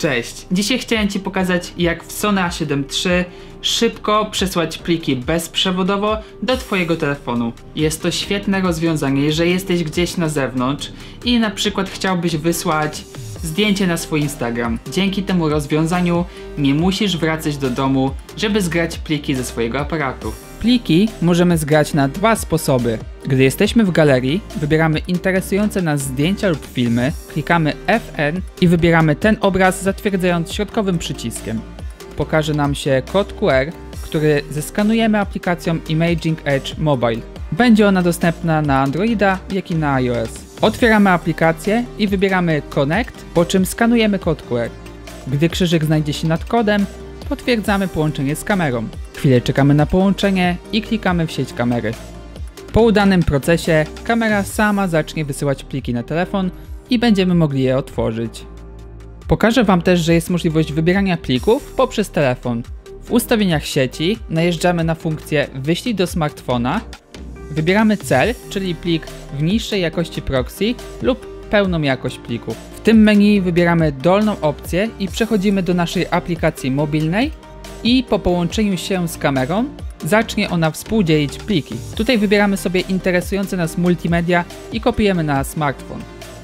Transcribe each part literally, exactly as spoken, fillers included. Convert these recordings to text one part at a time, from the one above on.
Cześć! Dzisiaj chciałem Ci pokazać, jak w Sony A siedem trzy szybko przesłać pliki bezprzewodowo do Twojego telefonu. Jest to świetne rozwiązanie, jeżeli jesteś gdzieś na zewnątrz i na przykład chciałbyś wysłać zdjęcie na swój Instagram. Dzięki temu rozwiązaniu nie musisz wracać do domu, żeby zgrać pliki ze swojego aparatu. Pliki możemy zgrać na dwa sposoby. Gdy jesteśmy w galerii, wybieramy interesujące nas zdjęcia lub filmy, klikamy F N i wybieramy ten obraz, zatwierdzając środkowym przyciskiem. Pokaże nam się kod Q R, który zeskanujemy aplikacją Imaging Edge Mobile. Będzie ona dostępna na Androida, jak i na iOS. Otwieramy aplikację i wybieramy Connect, po czym skanujemy kod Q R. Gdy krzyżyk znajdzie się nad kodem, potwierdzamy połączenie z kamerą. Chwilę czekamy na połączenie i klikamy w sieć kamery. Po udanym procesie kamera sama zacznie wysyłać pliki na telefon i będziemy mogli je otworzyć. Pokażę Wam też, że jest możliwość wybierania plików poprzez telefon. W ustawieniach sieci najeżdżamy na funkcję Wyślij do smartfona, wybieramy cel, czyli plik w niższej jakości proxy lub pełną jakość pliku. W tym menu wybieramy dolną opcję i przechodzimy do naszej aplikacji mobilnej i po połączeniu się z kamerą zacznie ona współdzielić pliki. Tutaj wybieramy sobie interesujące nas multimedia i kopiujemy na smartfon.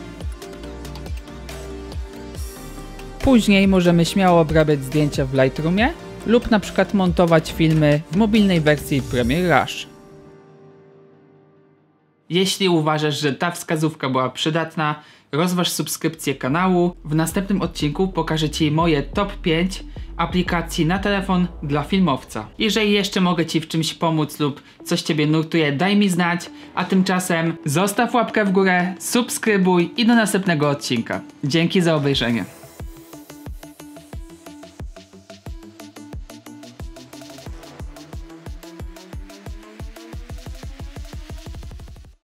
Później możemy śmiało obrabiać zdjęcia w Lightroomie lub na przykład montować filmy w mobilnej wersji Premiere Rush. Jeśli uważasz, że ta wskazówka była przydatna, rozważ subskrypcję kanału. W następnym odcinku pokażę Ci moje top pięć aplikacji na telefon dla filmowca. Jeżeli jeszcze mogę Ci w czymś pomóc lub coś Ciebie nurtuje, daj mi znać, a tymczasem zostaw łapkę w górę, subskrybuj i do następnego odcinka. Dzięki za obejrzenie.